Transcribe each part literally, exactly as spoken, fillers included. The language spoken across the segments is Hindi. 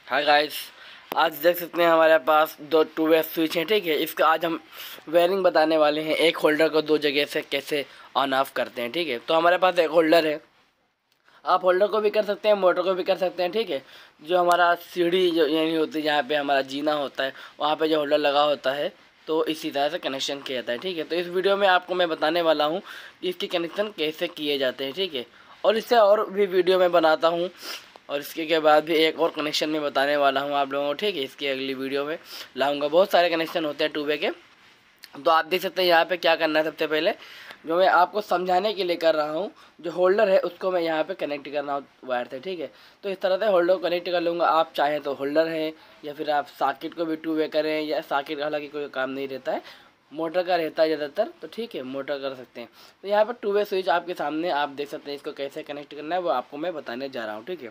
हाय गाइस, आज देख सकते हैं हमारे पास दो टू वे स्विच हैं। ठीक है, इसका आज हम वायरिंग बताने वाले हैं। एक होल्डर को दो जगह से कैसे ऑन ऑफ करते हैं। ठीक है, तो हमारे पास एक होल्डर है। आप होल्डर को भी कर सकते हैं, मोटर को भी कर सकते हैं। ठीक है, जो हमारा सीढ़ी जो यानी होती है, जहाँ पे हमारा जीना होता है, वहाँ पे जो होल्डर लगा होता है, तो इसी तरह से कनेक्शन किया जाता है। ठीक है, तो इस वीडियो में आपको मैं बताने वाला हूँ कि इसकी कनेक्शन कैसे किए जाते हैं। ठीक है, और इससे और भी वीडियो में बनाता हूँ, और इसके के बाद भी एक और कनेक्शन में बताने वाला हूँ आप लोगों को। ठीक है, इसकी अगली वीडियो में लाऊंगा। बहुत सारे कनेक्शन होते हैं टू वे के, तो आप देख सकते हैं यहाँ पे क्या करना है। सबसे पहले जो मैं आपको समझाने के लिए कर रहा हूँ, जो होल्डर है उसको मैं यहाँ पे कनेक्ट करना वायर से। ठीक है, तो इस तरह से होल्डर को कनेक्ट कर लूँगा। आप चाहें तो होल्डर है, या फिर आप सॉकेट को भी टू वे करें, या सॉकेट का हालांकि कोई काम नहीं रहता है, मोटर का रहता है ज़्यादातर, तो ठीक है मोटर कर सकते हैं। तो यहाँ पर टू वे स्विच आपके सामने आप देख सकते हैं। इसको कैसे कनेक्ट करना है वो आपको मैं बताने जा रहा हूँ। ठीक है,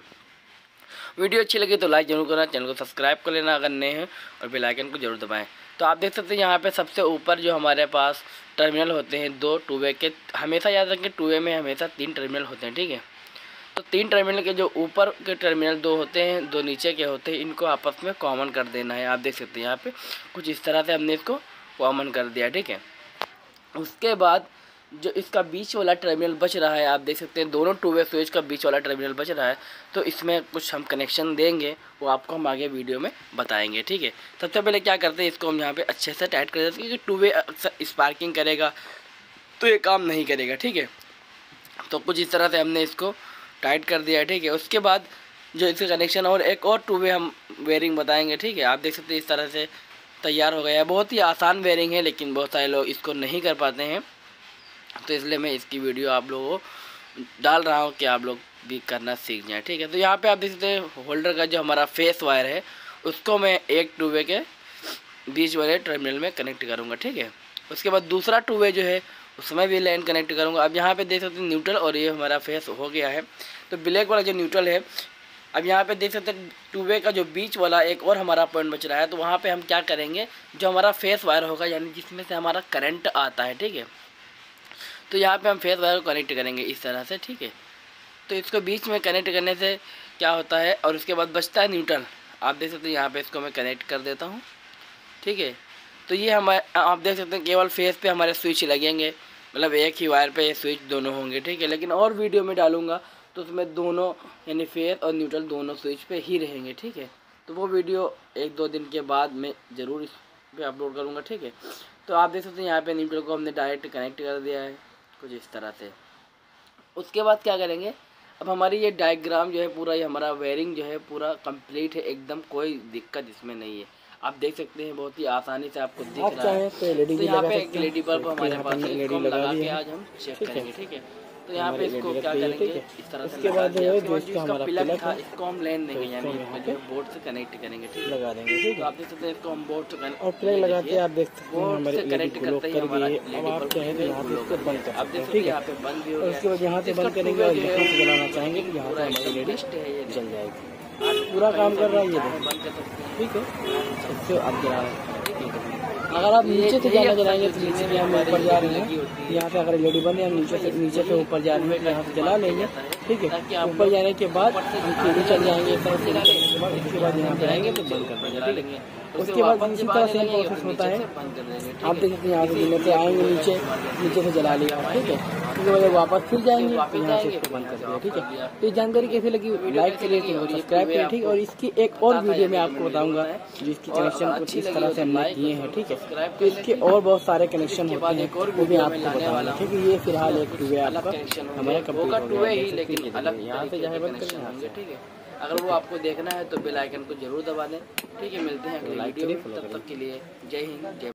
वीडियो अच्छी लगी तो लाइक जरूर करना, चैनल को सब्सक्राइब कर लेना अगर नए हैं, और बेल आइकन को जरूर दबाएं। तो आप देख सकते हैं यहाँ पे सबसे ऊपर जो हमारे पास टर्मिनल होते हैं दो टू वे के, हमेशा याद रखें टू वे में हमेशा तीन टर्मिनल होते हैं। ठीक है, तो तीन टर्मिनल के जो ऊपर के टर्मिनल दो होते हैं, दो नीचे के होते हैं, इनको आपस में कॉमन कर देना है। आप देख सकते हैं यहाँ पे कुछ इस तरह से हमने इसको कॉमन कर दिया। ठीक है, उसके बाद जो इसका बीच वाला टर्मिनल बच रहा है, आप देख सकते हैं दोनों टू वे स्विच का बीच वाला टर्मिनल बच रहा है, तो इसमें कुछ हम कनेक्शन देंगे, वो आपको हम आगे वीडियो में बताएंगे। ठीक है, सबसे पहले क्या करते हैं, इसको हम यहाँ पे अच्छे से टाइट कर देते हैं, क्योंकि टू वे अक्सर स्पार्किंग करेगा तो ये काम नहीं करेगा। ठीक है, तो कुछ इस तरह से हमने इसको टाइट कर दिया है। ठीक है, उसके बाद जो इसका कनेक्शन और एक और टू वे हम वेयरिंग बताएँगे। ठीक है, आप देख सकते हैं इस तरह से तैयार हो गया है। बहुत ही आसान वेयरिंग है, लेकिन बहुत सारे लोग इसको नहीं कर पाते हैं, तो इसलिए मैं इसकी वीडियो आप लोगों को डाल रहा हूँ कि आप लोग भी करना सीख जाएं। ठीक है, तो यहाँ पे आप देख सकते हैं होल्डर का जो हमारा फेस वायर है, उसको मैं एक टू वे के बीच वाले टर्मिनल में कनेक्ट करूँगा। ठीक है, उसके बाद दूसरा टू वे जो है उसमें भी लाइन कनेक्ट करूँगा। अब यहाँ पे देख सकते हैं न्यूट्रल, और ये हमारा फेस हो गया है। तो ब्लैक वाला जो न्यूट्रल है, अब यहाँ पे देख सकते हैं टू वे का जो बीच वाला एक और हमारा पॉइंट बच रहा है, तो वहाँ पे हम क्या करेंगे, जो हमारा फेस वायर होगा, यानी जिसमें से हमारा करंट आता है। ठीक है, तो यहाँ पे हम फेस वायर को कनेक्ट करेंगे इस तरह से। ठीक है, तो इसको बीच में कनेक्ट करने से क्या होता है, और उसके बाद बचता है न्यूट्रल। आप देख सकते हैं यहाँ पे इसको मैं कनेक्ट कर देता हूँ। ठीक है, तो ये हमारे आप देख सकते हैं केवल फेस पे हमारे स्विच लगेंगे, मतलब एक ही वायर पे ये स्विच दोनों होंगे। ठीक है, लेकिन और वीडियो में डालूंगा तो उसमें दोनों यानी फेस और न्यूट्रल दोनों स्विच पे ही रहेंगे। ठीक है, तो वो वीडियो एक दो दिन के बाद मैं ज़रूर इस पर अपलोड करूँगा। ठीक है, तो आप देख सकते हैं यहाँ पे न्यूट्रल को हमने डायरेक्ट कनेक्ट कर दिया है कुछ इस तरह से। उसके बाद क्या करेंगे, अब हमारी ये डायग्राम जो है पूरा, ये हमारा वायरिंग जो है पूरा कंप्लीट है एकदम, कोई दिक्कत इसमें नहीं है। आप देख सकते हैं बहुत ही आसानी से आपको दिख रहा है। तो यहाँ पे एक एलईडी बल्ब हमारे पास है, इसको हम लगा के आज हम चेक करेंगे। ठीक है, तो यहाँ पे इसको क्या करेंगे, इस तरह से लगा दिया। उसके बाद जो इसका प्लग था इसको हम लेन देंगे, यानी इसको जो बोर्ड से कनेक्ट करेंगे। ठीक है, लगा देंगे। तो आप देख सकते हैं इसको हम बोर्ड से कनेक्ट और प्लग लगा के आप देख सकते हैं बोर्ड से कनेक्ट करते ही हमारा एलईडी बल्ब चाहे तो यहाँ पे इसको बंद कर, आप देख सकते हैं यहाँ पे बंद भी हो गया। उसके बाद यहाँ से बंद करेंगे और यहाँ से जलाना चाहेंगे तो यहाँ से हमारी एलईडी जल जाएगी। पूरा काम कर रहा है ये बंद कर सकते हैं। ठीक है, इससे आप जला, अगर आप नीचे से जाना जलाएंगे तो नीचे से हम ऊपर जा रहे हैं, यहाँ से अगर एलईडी बंद है हम नीचे से नीचे से ऊपर जा रहे हैं, तो यहाँ से जला लेंगे। ठीक है, ऊपर जाने के बाद हम सीढ़ी चल जाएंगे, उसके बाद यहाँ पे आएंगे तो बंद कर देंगे। ठीक है, उसके बाद इसी तरह से प्रोसेस होता है। आप देख सकते हैं यहाँ से गिरने से आएंगे नीचे, नीचे से जला लिया। ठीक है, उसके बाद वापस फिर जाएंगे, यहाँ से इसको बंद कर दिया। ठीक है, तो ये जानकारी कैसी लगी, लाइक करिए, सब्सक्राइब करिए। ठीक है, और इसकी एक और वीडियो में आपको बताऊंगा जिसकी कनेक्शन कुछ इस तरह से हमने किए हैं। ठीक है, तो इसके और बहुत सारे कनेक्शन होते हैं, वो भी आपको बताऊंगा। ठीक है, ये फिलहाल एक टू वे आपका हमारा कंप्लीट हो गया है, लेकिन अलग यहाँ से जहाँ बंद करेंगे यहाँ से। ठीक है, अगर वो आपको देखना है तो बेल आइकन को जरूर दबा दें। ठीक है, मिलते हैं अगली वीडियो में, तब तक के लिए जय हिंद जय